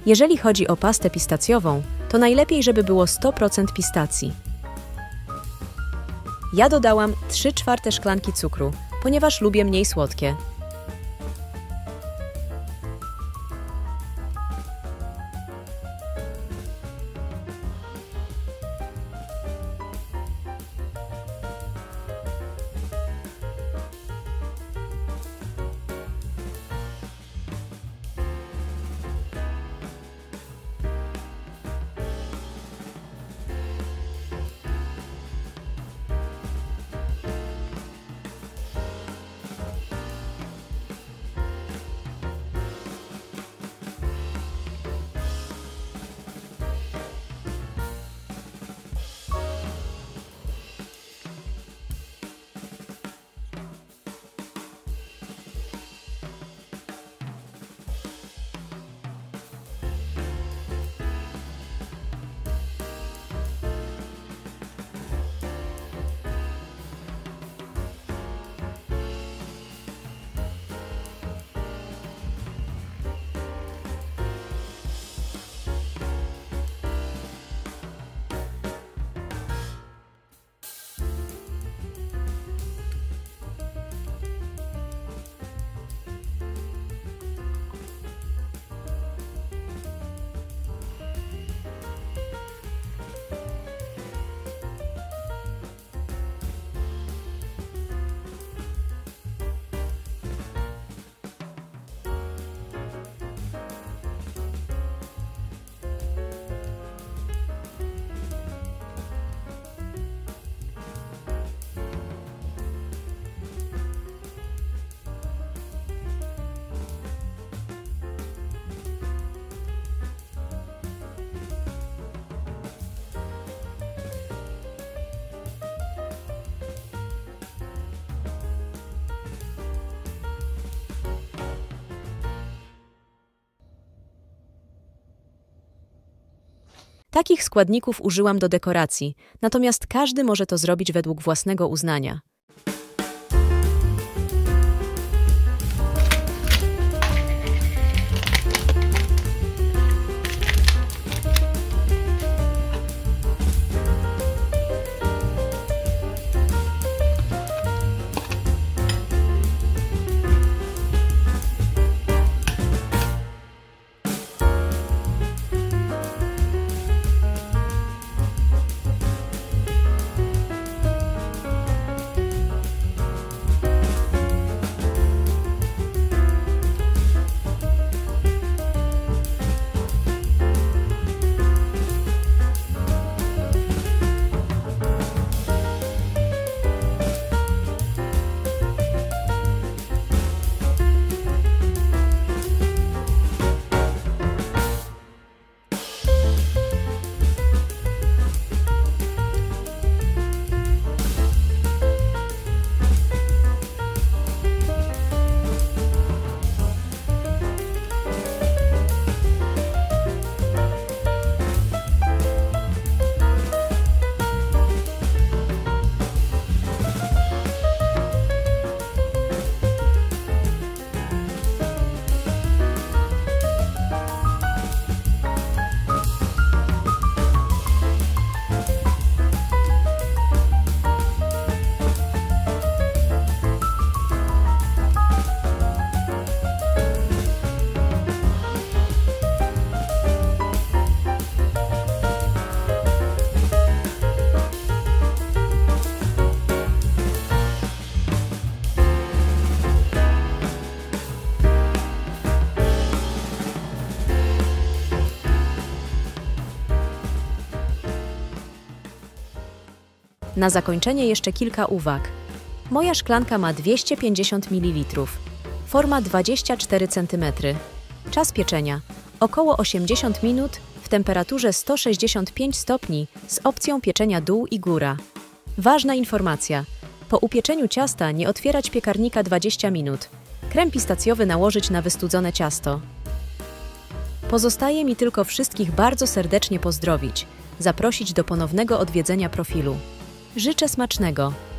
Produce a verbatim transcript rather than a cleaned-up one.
Jeżeli chodzi o pastę pistacjową, to najlepiej, żeby było sto procent pistacji. Ja dodałam trzy czwarte szklanki cukru, ponieważ lubię mniej słodkie. Takich składników użyłam do dekoracji, natomiast każdy może to zrobić według własnego uznania. Na zakończenie jeszcze kilka uwag. Moja szklanka ma dwieście pięćdziesiąt mililitrów, forma dwadzieścia cztery centymetry. Czas pieczenia około osiemdziesiąt minut w temperaturze sto sześćdziesiąt pięć stopni z opcją pieczenia dół i góra. Ważna informacja. Po upieczeniu ciasta nie otwierać piekarnika dwadzieścia minut. Krem pistacjowy nałożyć na wystudzone ciasto. Pozostaje mi tylko wszystkich bardzo serdecznie pozdrowić, zaprosić do ponownego odwiedzenia profilu. Życzę smacznego!